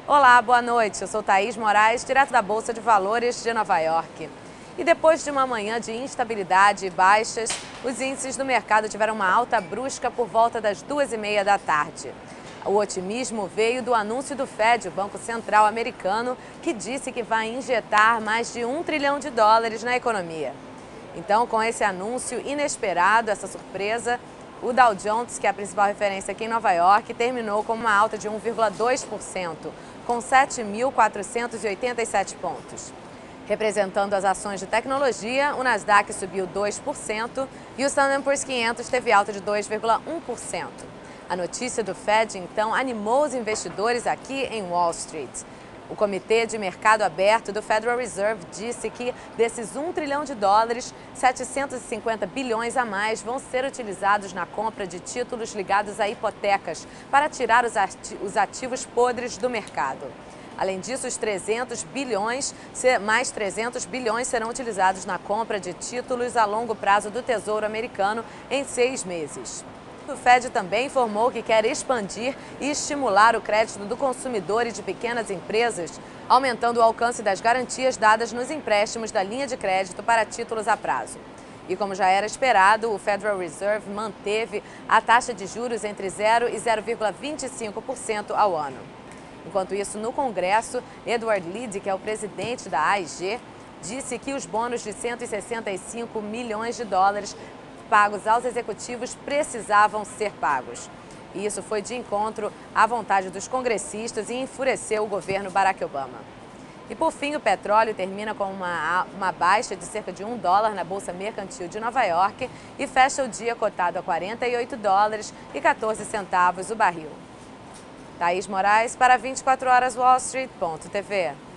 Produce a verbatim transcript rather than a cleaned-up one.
Olá, boa noite. Eu sou Thaís Moraes, direto da Bolsa de Valores de Nova York. E depois de uma manhã de instabilidade e baixas, os índices do mercado tiveram uma alta brusca por volta das duas e meia da tarde. O otimismo veio do anúncio do Fed, o Banco Central americano, que disse que vai injetar mais de um trilhão de dólares na economia. Então, com esse anúncio inesperado, essa surpresa, o Dow Jones, que é a principal referência aqui em Nova York, terminou com uma alta de um vírgula dois por cento, com sete mil quatrocentos e oitenta e sete pontos. Representando as ações de tecnologia, o Nasdaq subiu dois por cento e o Standard and Poor's quinhentos teve alta de dois vírgula um por cento. A notícia do Fed, então, animou os investidores aqui em Wall Street. O Comitê de Mercado Aberto do Federal Reserve disse que desses um trilhão de dólares, setecentos e cinquenta bilhões a mais vão ser utilizados na compra de títulos ligados a hipotecas para tirar os ativos podres do mercado. Além disso, os trezentos bilhões, mais trezentos bilhões serão utilizados na compra de títulos a longo prazo do Tesouro Americano em seis meses. O Fed também informou que quer expandir e estimular o crédito do consumidor e de pequenas empresas, aumentando o alcance das garantias dadas nos empréstimos da linha de crédito para títulos a prazo. E como já era esperado, o Federal Reserve manteve a taxa de juros entre zero e zero vírgula vinte e cinco por cento ao ano. Enquanto isso, no Congresso, Edward Liddy, que é o presidente da A I G, disse que os bônus de cento e sessenta e cinco milhões de dólares pagos aos executivos precisavam ser pagos. E isso foi de encontro à vontade dos congressistas e enfureceu o governo Barack Obama. E por fim, o petróleo termina com uma, uma baixa de cerca de um dólar na Bolsa Mercantil de Nova York e fecha o dia cotado a quarenta e oito dólares e quatorze centavos o barril. Thaís Moraes para vinte e quatro horas Wall Street ponto T V.